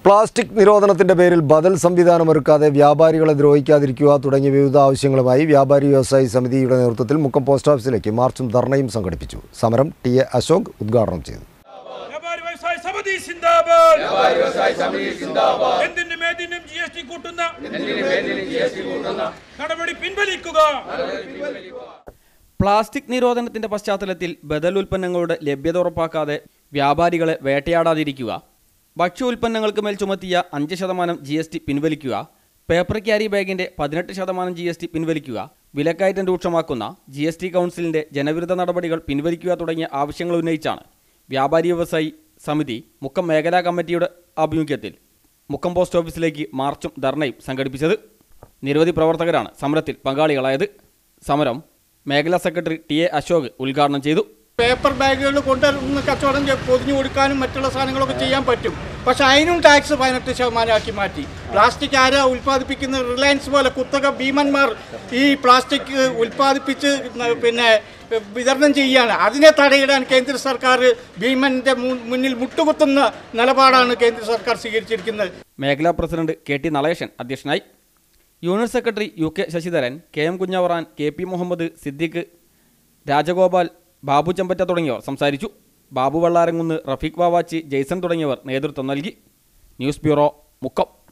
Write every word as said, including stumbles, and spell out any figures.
Plastic നിരോധനത്തിന്റെ പേരിൽ ബദൽ സംവിധാനമൊരുക്കാതെ വ്യാപാരികളെ ദ്രോഹിക്കാതിരിക്കുക തുടങ്ങിയ വിവിധ ആവശ്യങ്ങളുമായി വ്യാപാരി വ്യവസായി സമിതിയുടെ നേതൃത്വത്തിൽ മുക്കം പോസ്റ്റ് ഓഫീസിലേക്ക് മാർച്ചും ധർണയും സംഘടിപ്പിച്ചു. സമരം ടി എ അശോക് ഉദ്ഘാടനം ചെയ്തു. പ്ലാസ്റ്റിക് നിരോധനത്തിന്റെ പശ്ചാത്തലത്തിൽ ബദൽ ഉൽപ്പന്നങ്ങളുടെ ലഭ്യത ഉറപ്പാക്കാതെ വ്യാപാരികളെ വേട്ടയാടാതിരിക്കുക, ഭക്ഷ്യ ഉൽപ്പന്നങ്ങൾക്ക് മേൽ ചുമത്തിയ അഞ്ച് ശതമാനം ജി എസ് ടി പിൻവലിക്കുക, പേപ്പർ ക്യാരി ബാഗിന്റെ പതിനെട്ട് ശതമാനം ജി എസ് ടി പിൻവലിക്കുക, വിലക്കയറ്റം രൂക്ഷമാക്കുന്ന ജി എസ് ടി കൗൺസിലിന്റെ ജനവിരുദ്ധ നടപടികൾ പിൻവലിക്കുക തുടങ്ങിയ ആവശ്യങ്ങൾ ഉന്നയിച്ചാണ് വ്യാപാരി വ്യവസായി സമിതി മുക്കം മേഖലാ കമ്മിറ്റിയുടെ ആഭിമുഖ്യത്തിൽ മുക്കം പോസ്റ്റ് ഓഫീസിലേക്ക് മാർച്ചും ധർണയും സംഘടിപ്പിച്ചത്. നിരവധി പ്രവർത്തകരാണ് സമരത്തിൽ പങ്കാളികളായത്. സമരം മേഖലാ സെക്രട്ടറി ടി എ അശോക് ഉദ്ഘാടനം ചെയ്തു. പേപ്പർ ബാഗുകൾ കൊണ്ടുവന്ന് കച്ചവടം പൊതിഞ്ഞു കൊടുക്കാനും മറ്റുള്ള സാധനങ്ങളൊക്കെ ചെയ്യാൻ പറ്റും. പക്ഷെ അതിനും ടാക്സ് പതിനെട്ട് ശതമാനമാക്കി മാറ്റി. പ്ലാസ്റ്റിക് ആരാ ഉൽപ്പാദിപ്പിക്കുന്ന? റിലയൻസ് പോലെ കുത്തക ഭീമന്മാർ ഈ പ്ലാസ്റ്റിക് ഉൽപ്പാദിപ്പിച്ച് പിന്നെ വിതരണം ചെയ്യുകയാണ്. അതിനെ തടയിടാൻ കേന്ദ്ര സർക്കാർ ഭീമന്റെ മുന്നിൽ മുട്ടുകുത്തുന്ന നിലപാടാണ് കേന്ദ്ര സർക്കാർ സ്വീകരിച്ചിരിക്കുന്നത്. മേഖലാ പ്രസിഡന്റ് കെ ടി നളേശൻ അധ്യക്ഷനായി. Unit secretary U K Sasidharan, K M Kunhavaran, K P Muhammad, Siddique, Rajagopal, Babu Chembatta തുടങ്ങിയവർ സംസാരിച്ചു. ബാബു വള്ളാരംകുന്ന്, റഫീഖ് വാവാച്ചി, ജെയ്സൺ തുടങ്ങിയവർ നേതൃത്വം നൽകി. News bureau, Mukkam.